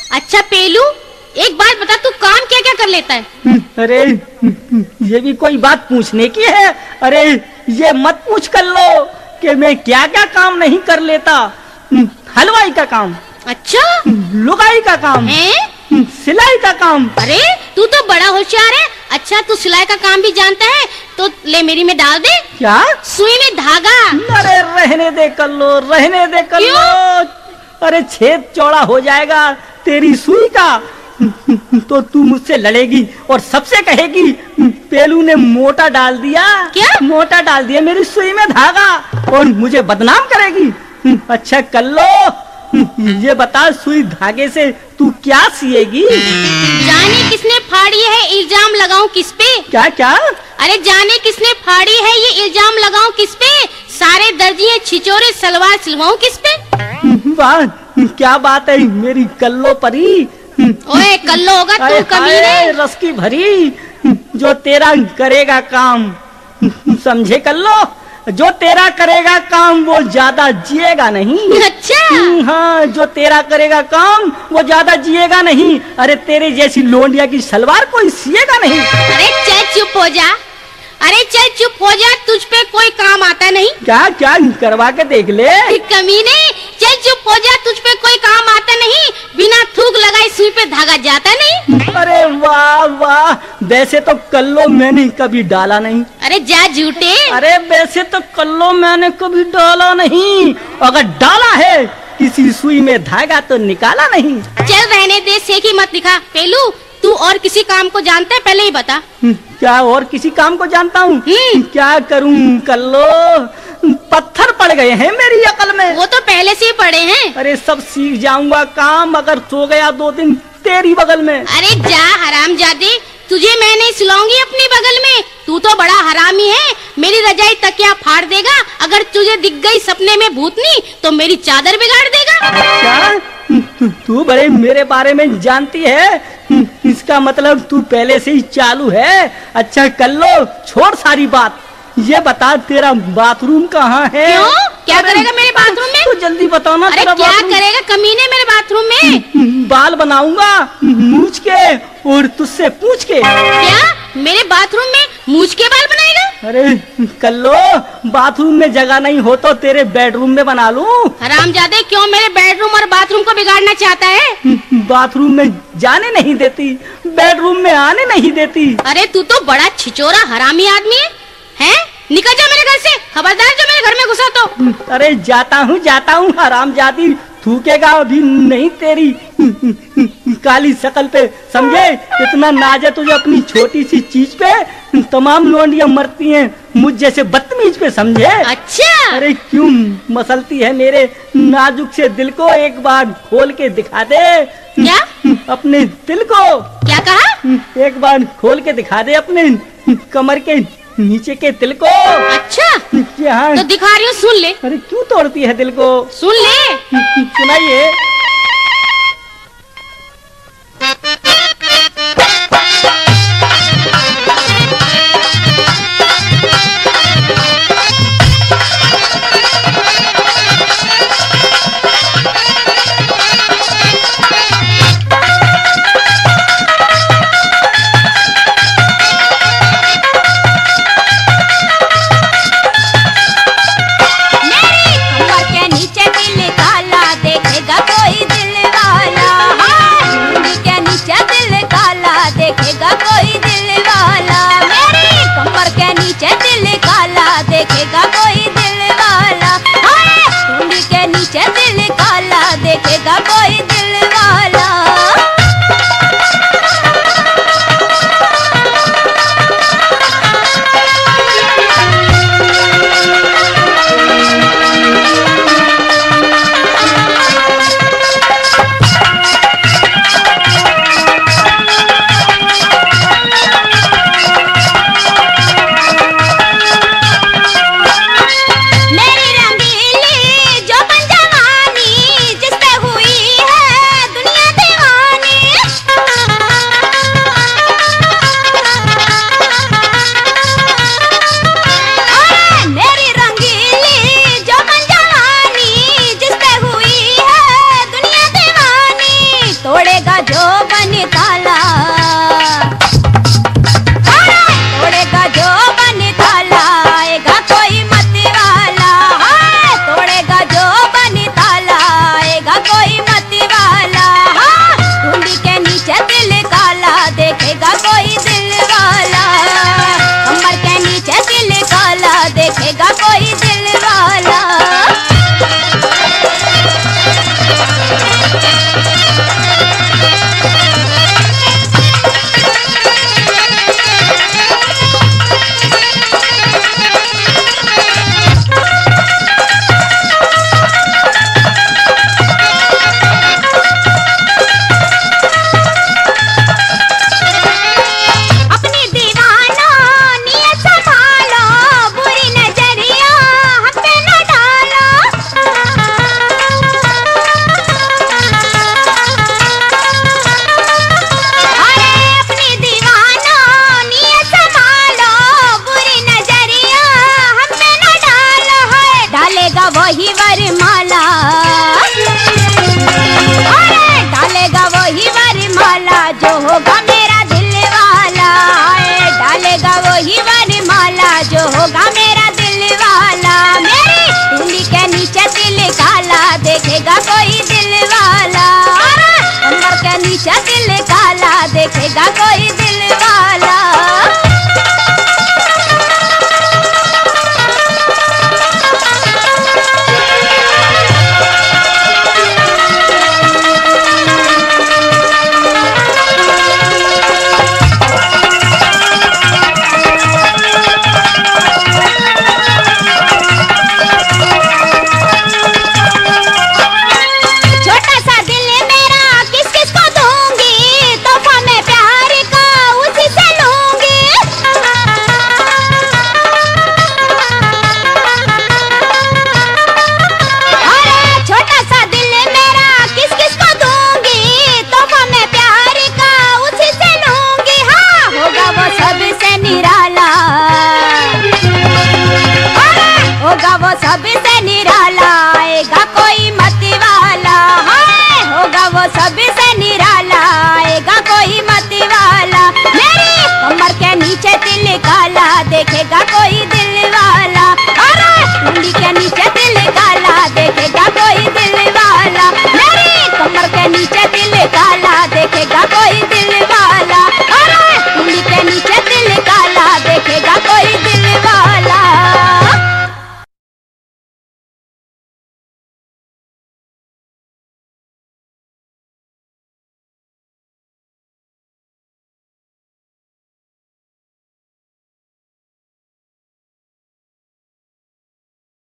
अच्छा पेलू, एक बात बता, तू काम क्या क्या कर लेता है? अरे ये भी कोई बात पूछने की है? अरे ये मत पूछ कर लो कि मैं क्या क्या काम नहीं कर लेता। हलवाई का काम, अच्छा, लुगाई का काम है? सिलाई का काम। अरे तू तो बड़ा होशियार है। अच्छा तू सिलाई का काम भी जानता है, तो ले मेरी में डाल दे। क्या? सुई में धागा। अरे रहने दे कर लो, रहने दे कर लो। अरे छेद चौड़ा हो जाएगा तेरी सुई का, तो तू मुझसे लड़ेगी और सबसे कहेगी पेलू ने मोटा डाल दिया। क्या? मोटा डाल दिया मेरी सुई में धागा, और मुझे बदनाम करेगी। अच्छा कर लो, ये बता सुई धागे से तू क्या सिएगी? जाने किसने फाड़ी है, इल्जाम लगाऊं किस पे? क्या क्या? अरे जाने किसने फाड़ी है, ये इल्जाम लगाऊं किस पे? सारे दर्जी छिचोरे, सलवार सिलवाऊं किस पे? वाह क्या बात है मेरी कल्लो परी। ओए कल्लो होगा तू कमीने। रस की भरी, जो तेरा करेगा काम, समझे कल्लो, जो तेरा करेगा काम वो ज्यादा जिएगा नहीं। अच्छा हाँ, जो तेरा करेगा काम वो ज्यादा जिएगा नहीं। अरे तेरे जैसी लोंडिया की सलवार कोई सिएगा नहीं। अरे चल चुप हो जा, अरे चल चुप हो जा, तुझ पे कोई काम आता नहीं। क्या क्या करवा के देख ले। कमीने चल चुप हो जा, तुझ पे कोई काम आता नहीं, बिना थूक लगाई सुई पे धागा जाता नहीं। अरे वाह वाह, वैसे तो कल्लो मैंने कभी डाला नहीं। अरे जा झूठे। अरे वैसे तो कल्लो मैंने कभी डाला नहीं, अगर डाला है किसी सुई में धागा तो निकाला नहीं। चल रहने दे, सेखी मत दिखा। पेलू तू और किसी काम को जानता है, पहले ही बता। क्या और किसी काम को जानता हूँ? क्या करूँ कल्लो, पत्थर पड़ गए हैं मेरी अकल में। वो तो पहले से ही पड़े हैं। अरे सब सीख जाऊंगा काम, अगर सो गया 2 दिन तेरी बगल में। अरे जा हरामजादे, तुझे मैं नहीं सुलाऊंगी अपनी बगल में। तू तो बड़ा हरामी है, मेरी रजाई तकिया फाड़ देगा। अगर तुझे दिख गई सपने में भूतनी तो मेरी चादर बिगाड़ देगा। क्या तू बड़े मेरे बारे में जानती है? इसका मतलब तू पहले से ही चालू है। अच्छा कर लो, छोड़ सारी बात, ये बता तेरा बाथरूम कहाँ है? क्यों? क्या करेगा मेरे बाथरूम में? तो जल्दी बताओ ना। अरे क्या करेगा कमीने मेरे बाथरूम में? बाल बनाऊंगा मूछ के और तुझसे पूछ के। क्या मेरे बाथरूम में मूछ के बाल बनाएगा? अरे कल्लो, बाथरूम में जगह नहीं हो तो तेरे बेडरूम में बना लूं। हरामजादे क्यों मेरे बेडरूम और बाथरूम को बिगाड़ना चाहता है? बाथरूम में जाने नहीं देती, बेडरूम में आने नहीं देती। अरे तू तो बड़ा छिचोरा हरामी आदमी है? निकल जा मेरे घर से, खबरदार जो मेरे घर में घुसा तो। अरे जाता हूँ हरामजादी, थूकेगा अभी नहीं तेरी काली शकल पे, समझे? इतना नाज है तुझे अपनी छोटी सी चीज पे, तमाम लोंडियां मरती हैं मुझ जैसे बदतमीज पे, समझे? अच्छा अरे क्यों मसलती है मेरे नाजुक से दिल को, एक बार खोल के दिखा दे। क्या? अपने दिल को। क्या कहा? एक बार खोल के दिखा दे अपने कमर के नीचे के दिल को। अच्छा यहाँ तो दिखा रही हूँ, सुन ले। अरे क्यों तोड़ती है दिल को? सुन ले। सुनाइए। नीचे दिल काला देखेगा। नीचे दिल काला, देखेगा कोई दिल वाला। होगा वो सबसे निराला, आएगा कोई मत वाला। हाय होगा वो सबसे निराला, आएगा कोई मत वाला। मेरी कमर के नीचे दिल काला, देखेगा कोई